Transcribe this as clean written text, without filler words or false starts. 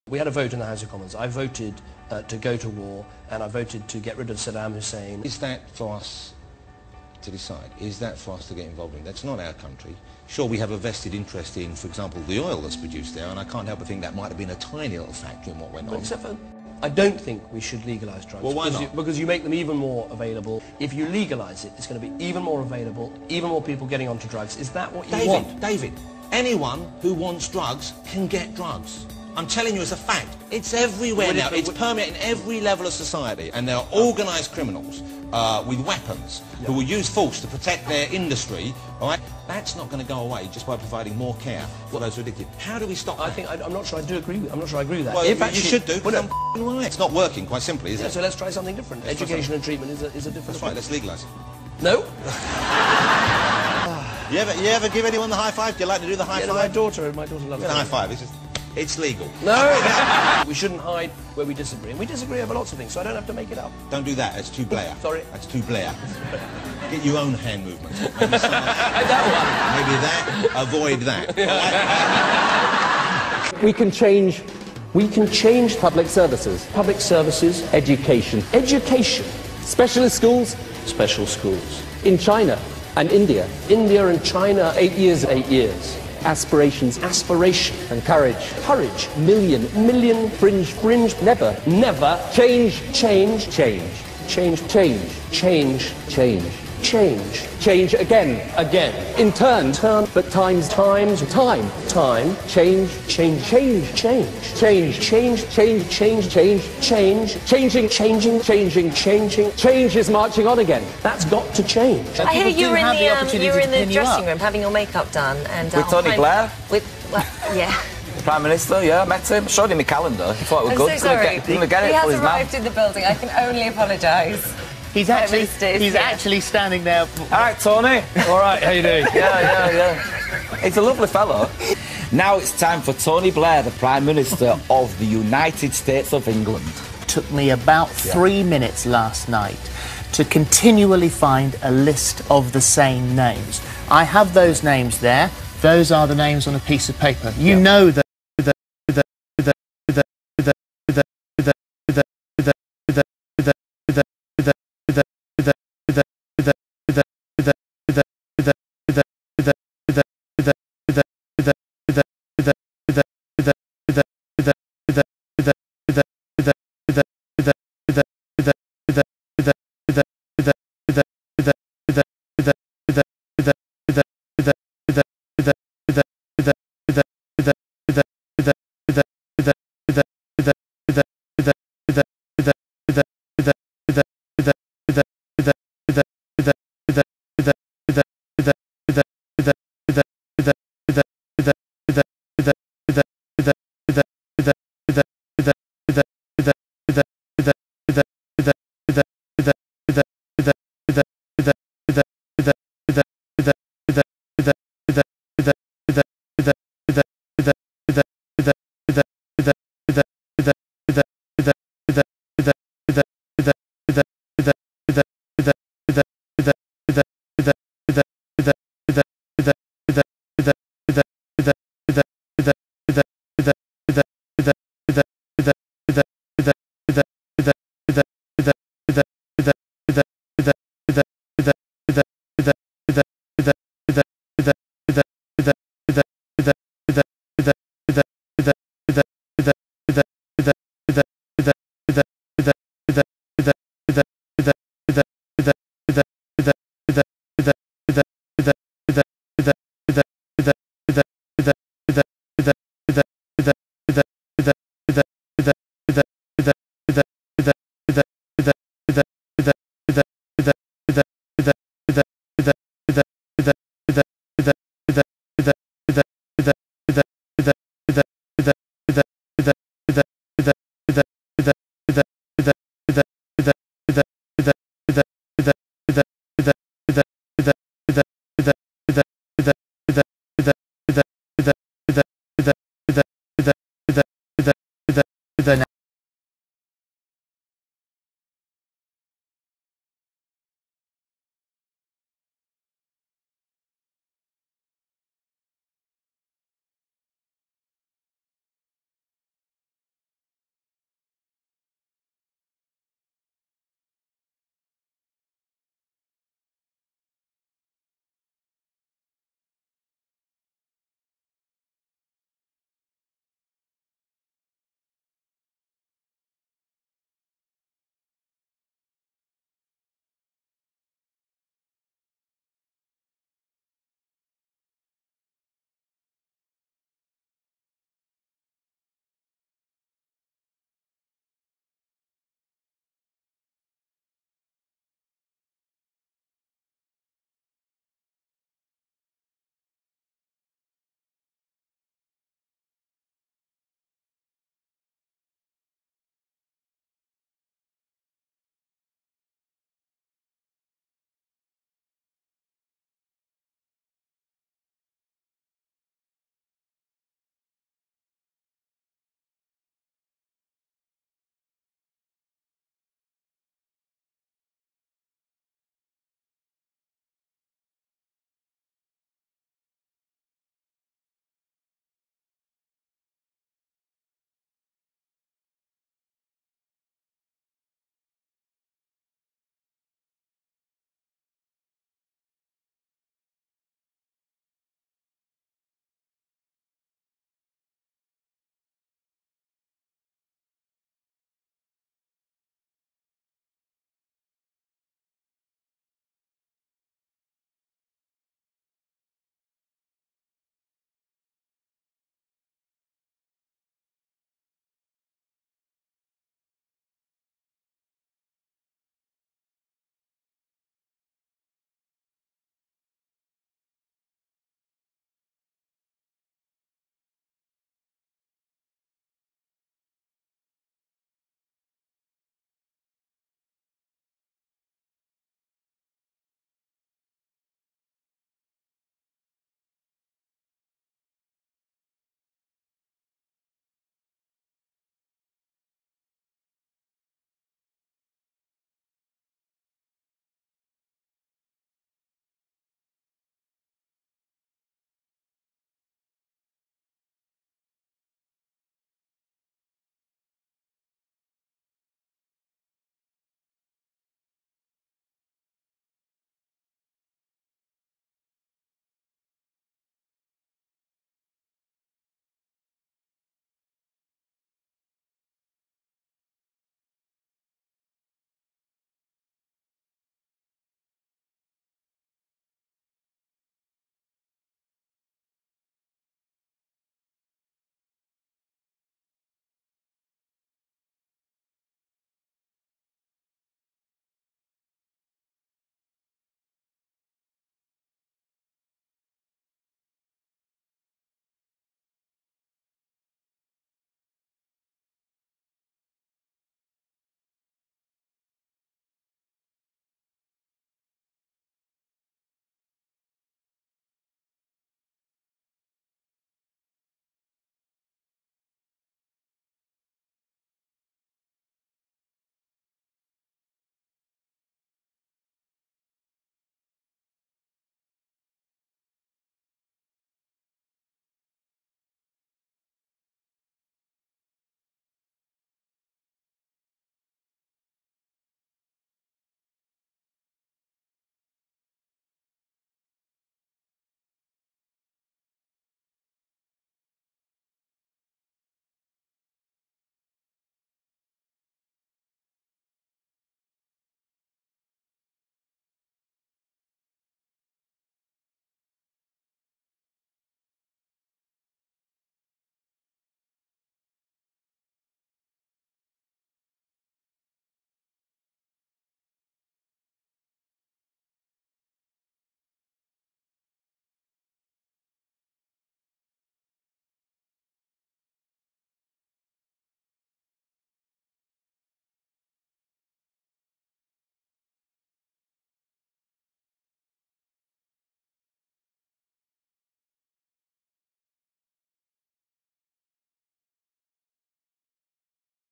We had a vote in the House of Commons. I voted to go to war, and I voted to get rid of Saddam Hussein. Is that for us to decide? Is that for us to get involved in? That's not our country. Sure, we have a vested interest in, for example, the oil that's produced there, and I can't help but think that might have been a tiny little factor in what went on. Except for, I don't think we should legalise drugs. Well, why not? Because you make them even more available. If you legalise it, it's going to be even more available, even more people getting onto drugs. Is that what you want? David, anyone who wants drugs can get drugs. I'm telling you, it's a fact. It's everywhere now. It's permeating every level of society. And there are organised criminals with weapons who will use force to protect their industry. All right? That's not going to go away just by providing more care for those who are addicted. How do we stop that? I'm not sure I do agree with. I'm not sure I agree with that. Well, if you should do. Well, no. Right. It's not working, quite simply, is it? So let's try something different. Education and treatment is a different. That's right. Let's legalise it. No. You ever give anyone the high five? Do you like to do the high five? My daughter loves the high five. It's legal. No. We shouldn't hide where we disagree. And we disagree over lots of things, so I don't have to make it up. Don't do that. That's too Blair. Sorry. That's too Blair. Get your own hand movements. Maybe that one. Maybe that. Avoid that. Yeah. We can change public services. Public services. Education. Education. Specialist schools. Special schools. In China and India. India and China, 8 years. 8 years. Aspirations. Aspiration. And courage. Courage. Million. Fringe. Never. Change. Change again. In turn. But time. Changing. Change is marching on again. That's got to change. I hear you were in the dressing room having your makeup done. And with Tony Blair? Yeah. The Prime Minister, yeah, met him. Showed him my calendar. He thought it was good. I'm so sorry. He has arrived in the building. I can only apologise. He's actually standing there. All right, Tony. All right, how you doing? Yeah. He's a lovely fellow. Now it's time for Tony Blair, the Prime Minister of the United States of England. Took me about 3 minutes last night to continually find a list of the same names. I have those names there. Those are the names on a piece of paper. You know that.